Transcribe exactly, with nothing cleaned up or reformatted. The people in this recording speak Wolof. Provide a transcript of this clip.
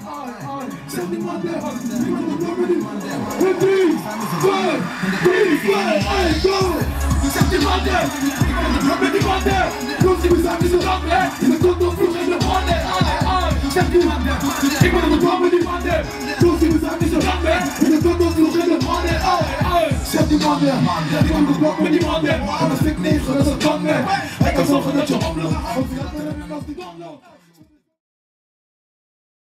Zet die man daar, niemand op nog niet. In drie, twee, drie, twee, één, go! Zet die man daar, niemand op nog met die man daar. Los die bezak is een ramp, hè. Je komt nog vroeg in de handen, zet die man daar, ik ben op nog met die man daar. Los die bezak is een ramp, hè. Je komt nog vroeg in de handen, zet die man daar, niemand op nog met die man daar. Anders fik negen, dat is een kan, hè. Hij kan zorgen dat je omloopt.